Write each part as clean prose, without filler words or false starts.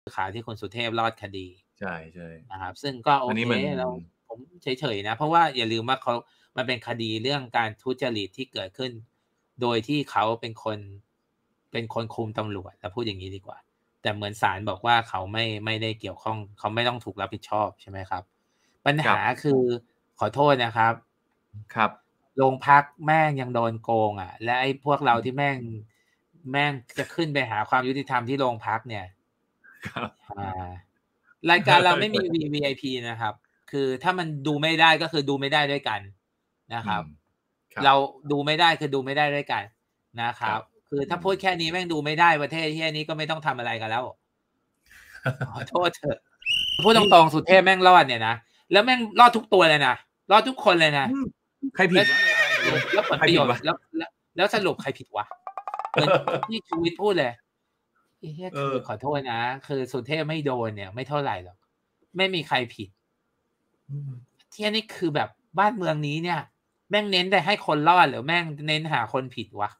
ข่าวที่คุณสุเทพรอดคดีใช่ใช่นะครับซึ่งก็โอเคผมเฉยๆนะเพราะว่าอย่าลืมว่ามันเป็นคดีเรื่องการทุจริตที่เกิดขึ้นโดยที่เขาเป็นคนคุมตำรวจแล้วพูดอย่างนี้ดีกว่าแต่เหมือนศาลบอกว่าเขาไม่ได้เกี่ยวข้องเขาไม่ต้องถูกรับผิดชอบใช่ไหมครับปัญหาคือขอโทษนะครับโรงพักแม่งยังโดนโกงอ่ะและไอ้พวกเราที่แม่งจะขึ้นไปหาความยุติธรรมที่โรงพักเนี่ยรายการเราไม่มี VIP นะครับคือถ้ามันดูไม่ได้ก็คือดูไม่ได้ด้วยกันนะครับเราดูไม่ได้คือดูไม่ได้ด้วยกันนะครับคือถ้าพูดแค่นี้แม่งดูไม่ได้ประเทศที่นี้ก็ไม่ต้องทำอะไรกันแล้วขอโทษเถอะพูดตรงๆสุเทพแม่งรอดเนี่ยนะแล้วแม่งรอดทุกตัวเลยนะรอดทุกคนเลยนะใครผิดแล้วผลประโยชน์แล้วสรุปใครผิดวะเหมือนที่ชูวิทย์พูดเลยคือขอโทษนะคือสุเทพไม่โดนเนี่ยไม่เท่าไหร่หรอกไม่มีใครผิดที่นี่คือแบบบ้านเมืองนี้เนี่ยแม่งเน้นแต่ให้คนรอดหรือแม่งเน้นหาคนผิดวะ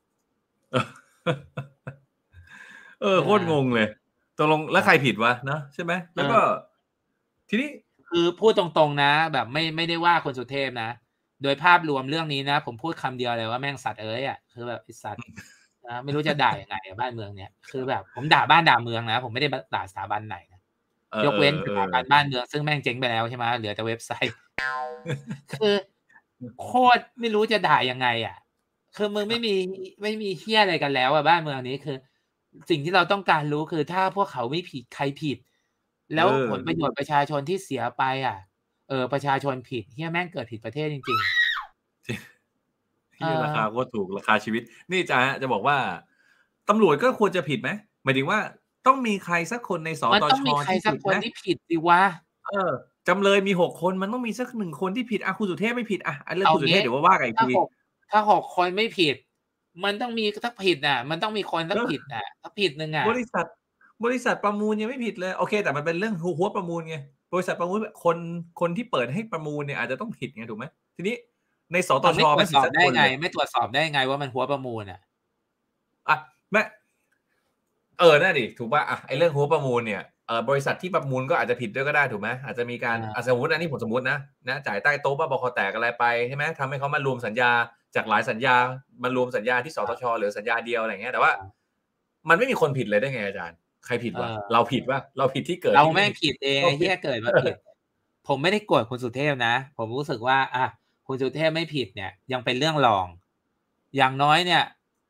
โคตรงงเลยตกลงแล้วใครผิดวะนะใช่ไหมแล้วก็ทีนี้คือพูดตรงๆนะแบบไม่ได้ว่าคนสุเทพนะโดยภาพรวมเรื่องนี้นะผมพูดคำเดียวเลยว่าแม่งสัตว์อ่ะคือแบบไอ้สัตว์นะไม่รู้จะด่ายังไงบ้านเมืองเนี่ยคือแบบผมด่าบ้านด่าเมืองนะผมไม่ได้ด่าสถาบันไหนนะยกเว้นสถาบันบ้านเมืองซึ่งแม่งเจ๊งไปแล้วใช่ไหมเหลือแต่เว็บไซต์คือโคตรไม่รู้จะด่ายังไงอ่ะคือมึงไม่มีเหี้ยอะไรกันแล้วอ่ะบ้านเมืองนี้คือสิ่งที่เราต้องการรู้คือถ้าพวกเขาไม่ผิดใครผิดแล้วผลประโยชน์ประชาชนที่เสียไปอ่ะประชาชนผิดเหี้ยแม่งเกิดผิดประเทศจริงๆที่ราคาก็ถูกราคาชีวิตนี่จะบอกว่าตำรวจก็ควรจะผิดไหมหมายถึงว่าต้องมีใครสักคนในสตชที่ผิดสิวะจำเลยมี6คนมันต้องมีสัก1คนที่ผิดคุณสุเทพไม่ผิดเรื่องคุณสุเทพเดี๋ยวว่ากันอีกทีถ้า6คนไม่ผิดมันต้องมีสักผิดน่ะมันต้องมีคนสักผิดน่ะถ้าผิดนึงอ่ะบริษัทประมูลยังไม่ผิดเลยโอเคแต่มันเป็นเรื่องหัวประมูลไงบริษัทประมูลคนที่เปิดให้ประมูลเนี่ยอาจจะต้องผิดไงถูกไหมทีนี้ในสตชไม่ตรวจสอบได้ไงไม่ตรวจสอบได้ไงว่ามันหัวประมูลแม่น่าดิถูกป่ะไอ้เรื่องหัวประมูลเนี่ยบริษัทที่ประมูลก็อาจจะผิดด้วยก็ได้ถูกไหมอาจจะมีการสมมติอันนี้ผมสมมตินะจ่ายใต้โต๊ะบ้าบคแตกอะไรไปใช่ไหมทำให้เขามารวมสัญญาจากหลายสัญญามารวมสัญญาที่สตชหรือสัญญาเดียวอะไรเงี้ยแต่ว่ามันไม่มีคนผิดเลยได้ไงอาจารย์ใครผิดวะเราผิดวะเราผิดที่เกิดเราไม่ผิดเองไอ้เหี้ยเกิดมาผิดผมไม่ได้โกรธคุณสุเทพนะผมรู้สึกว่าคุณสุเทพไม่ผิดเนี่ยยังเป็นเรื่องรองอย่างน้อยเนี่ย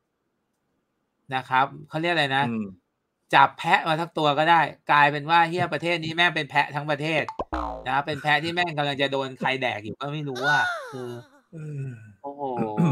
นะครับเขาเรียกอะไรนะจับแพะมาทั้งตัวก็ได้กลายเป็นว่าเฮียประเทศนี้แม่งเป็นแพะทั้งประเทศนะเป็นแพะที่แม่งกำลังจะโดนใครแดกอยู่ก็ไม่รู้ว่าคือโอ้โห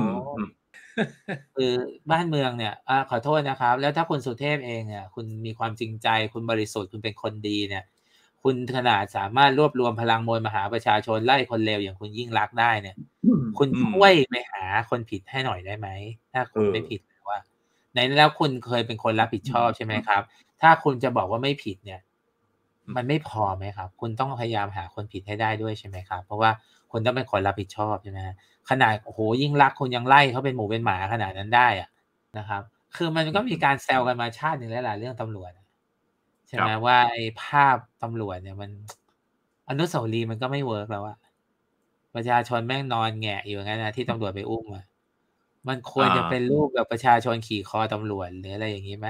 คือบ้านเมืองเนี่ยขอโทษนะครับแล้วถ้าคุณสุเทพเองเนี่ยคุณมีความจริงใจคุณบริสุทธิ์คุณเป็นคนดีเนี่ยคุณขนาดสามารถรวบรวมพลังมวลมหาประชาชนไล่คนเลวอย่างคุณยิ่งลักษณ์ได้เนี่ยคุณช่วยไปหาคนผิดให้หน่อยได้ไหมถ้าคุณไม่ผิดว่าไหนแล้วคุณเคยเป็นคนรับผิดชอบใช่ไหมครับถ้าคุณจะบอกว่าไม่ผิดเนี่ยมันไม่พอไหมครับคุณต้องพยายามหาคนผิดให้ได้ด้วยใช่ไหมครับเพราะว่าคุณต้องเป็นคนรับผิดชอบใช่ไหมขนาดโอ้โหยิ่งรักคุณยังไล่เขาเป็นหมูเป็นหมาขนาดนั้นได้นะครับคือมันก็มีการแซวกันมาชาติหนึ่งแล้วล่ะเรื่องตำรวจใช่ไหมว่าไอ้ภาพตำรวจเนี่ยมันอนุสาวรีย์มันก็ไม่เวิร์กแล้วประชาชนแม่งนอนแงะอยู่งั้นนะที่ตำรวจไปอุ้มมันควรจะเป็นรูปแบบประชาชนขี่คอตำรวจหรืออะไรอย่างนี้ไหม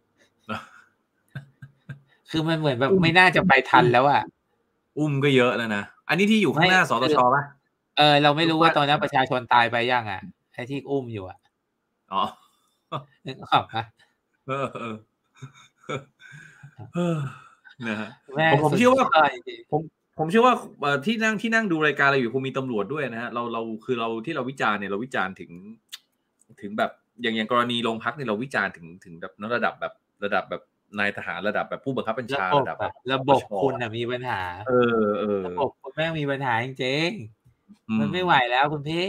คือมันเหมือนแบบไม่น่าจะไปทันแล้วอุ้มก็เยอะแล้วนะอันนี้ที่อยู่ข้างหน้าสตชป่ะเราไม่รู้ว่าตอนนั้นประชาชนตายไปยังไอ้ที่อุ้มอยู่นึกออกปะนะฮะผมเชื่อว่าผมเชื่อว่าที่นั่งดูรายการเราอยู่คงมีตำรวจด้วยนะฮะเราคือเราที่เราวิจารณ์เนี่ยเราวิจารณ์ถึงแบบอย่างกรณีโรงพักเนี่ยเราวิจารณ์ถึงแบบระดับแบบนายทหารระดับแบบผู้บังคับบัญชาระดับแบบระบบคุณมีปัญหาระบบคุณแม่งมีปัญหาจริงๆมันไม่ไหวแล้วคุณพี่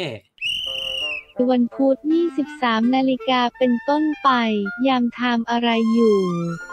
วันพุธ 23 นาฬิกาเป็นต้นไปยามทำอะไรอยู่